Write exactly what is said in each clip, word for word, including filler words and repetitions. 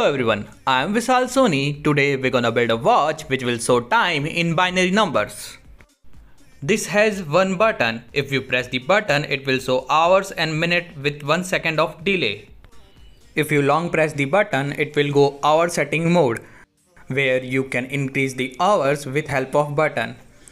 everyone, I am Vishal Soni. Today we're gonna build a watch which will show time in binary numbers. This has one button. If you press the button, it will show hours and minute with one second of delay. If you long press the button, it will go hour setting mode, where you can increase the hours with help of button.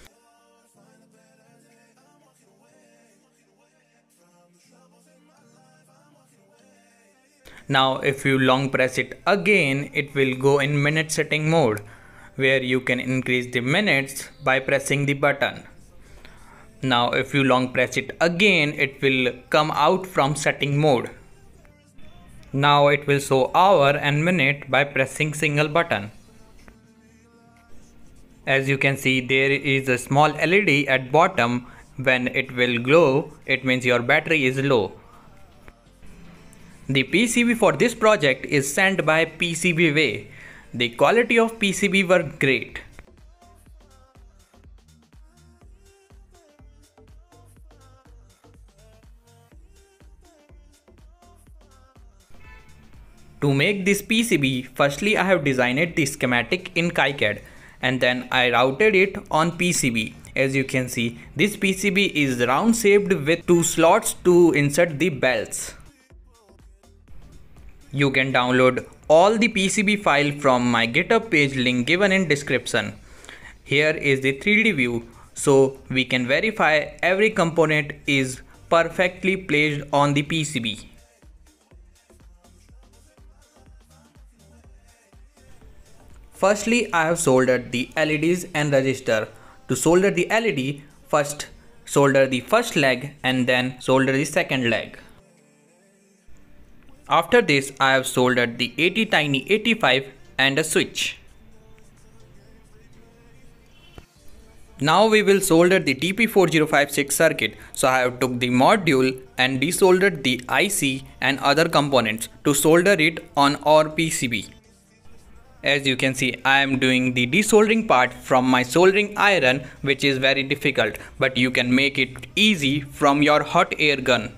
Now if you long press it again, it will go in minute setting mode, where you can increase the minutes by pressing the button. Now if you long press it again, it will come out from setting mode. Now it will show hour and minute by pressing single button. As you can see, there is a small L E D at bottom. When it will glow, it means your battery is low. The P C B for this project is sent by PCBWay. The quality of P C B were great. To make this P C B, firstly I have designed the schematic in KiCad and then I routed it on P C B. As you can see, this P C B is round shaped with two slots to insert the belts. You can download all the P C B file from my GitHub page, link given in description. Here is the three D view, so we can verify every component is perfectly placed on the P C B. Firstly, I have soldered the L E Ds and resistor. To solder the L E D, first solder the first leg and then solder the second leg. After this, I have soldered the ATtiny eighty-five and a switch. Now we will solder the T P four zero five six circuit. So I have took the module and desoldered the I C and other components to solder it on our P C B. As you can see, I am doing the desoldering part from my soldering iron, which is very difficult, but you can make it easy from your hot air gun.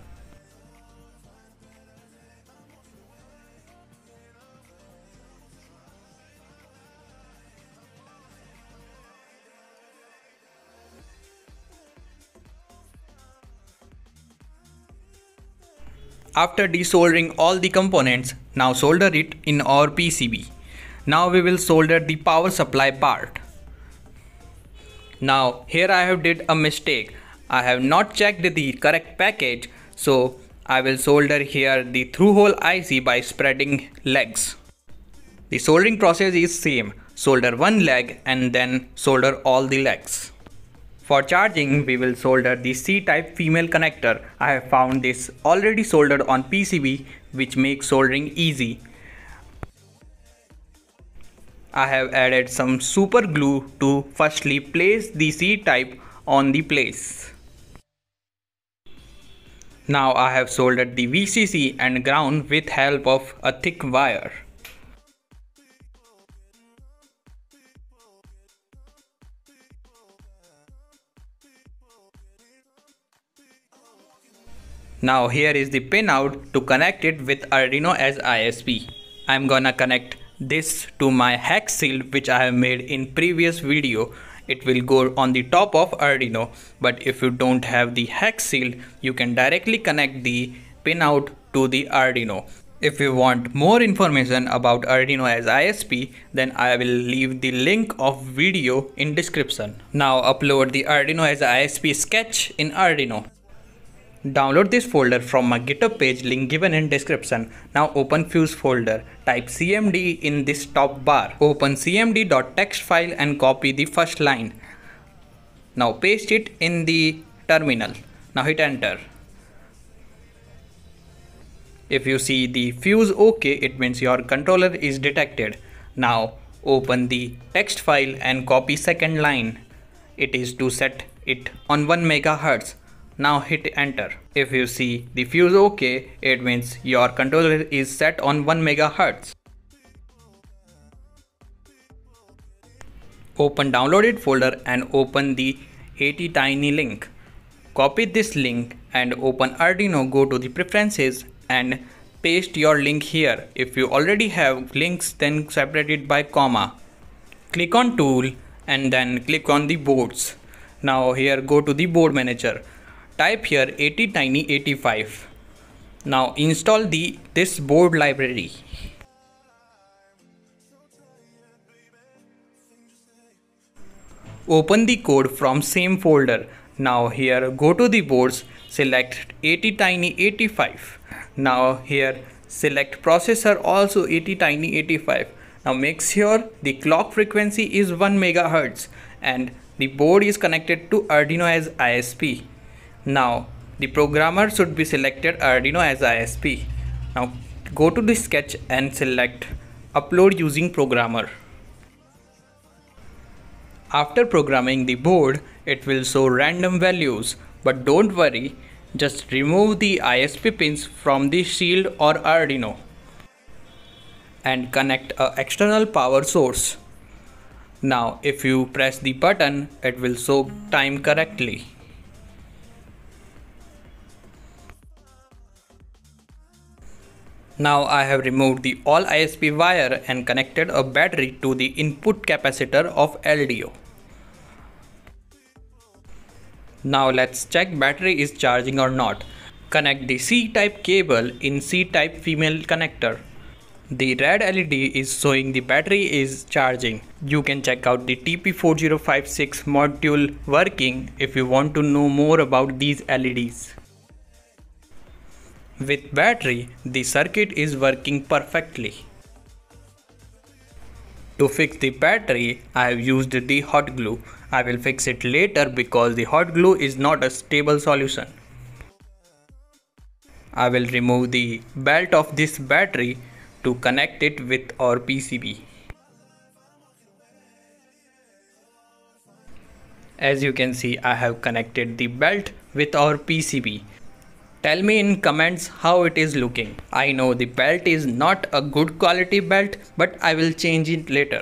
After desoldering all the components, now solder it in our P C B. Now we will solder the power supply part. Now here I have did a mistake. I have not checked the correct package, so I will solder here the through hole I C by spreading legs. The soldering process is same. Solder one leg and then solder all the legs. For charging, we will solder the C-type female connector. I have found this already soldered on P C B, which makes soldering easy. I have added some super glue to firstly place the C-type on the place. Now I have soldered the V C C and ground with help of a thick wire. Now here is the pinout to connect it with Arduino as I S P. I'm gonna connect this to my hex shield which I have made in previous video. It will go on the top of Arduino, but if you don't have the hex shield, you can directly connect the pinout to the Arduino. If you want more information about Arduino as I S P, then I will leave the link of video in description. Now upload the Arduino as I S P sketch in Arduino. Download this folder from my GitHub page, link given in description. Now open Fuse folder, type C M D in this top bar. Open C M D.txt file and copy the first line. Now paste it in the terminal. Now hit enter. If you see the fuse OK, it means your controller is detected. Now open the text file and copy second line. It is to set it on one megahertz. Now hit enter. If you see the fuse OK, it means your controller is set on one megahertz. Open downloaded folder and open the ATtiny link. Copy this link and open Arduino, go to the preferences and paste your link here. If you already have links, then separate it by comma. Click on tool and then click on the boards. Now here go to the board manager. Type here ATtiny eighty-five. Now install the this board library. Open the code from same folder. Now here go to the boards, select ATtiny eighty-five. Now here select processor also ATtiny eighty-five. Now make sure the clock frequency is one megahertz and the board is connected to Arduino as I S P. Now the programmer should be selected Arduino as I S P. Now go to the sketch and select upload using programmer. After programming the board, it will show random values, but don't worry, just remove the I S P pins from the shield or Arduino and connect an external power source. Now if you press the button, it will show time correctly. Now I have removed the all I S P wire and connected a battery to the input capacitor of L D O. Now let's check battery is charging or not. Connect the C-type cable in C-type female connector. The red L E D is showing the battery is charging. You can check out the T P four zero five six module working if you want to know more about these L E Ds. With battery, the circuit is working perfectly. To fix the battery, I have used the hot glue. I will fix it later because the hot glue is not a stable solution. I will remove the belt of this battery to connect it with our P C B. As you can see, I have connected the belt with our P C B. Tell me in comments how it is looking. I know the belt is not a good quality belt, but I will change it later.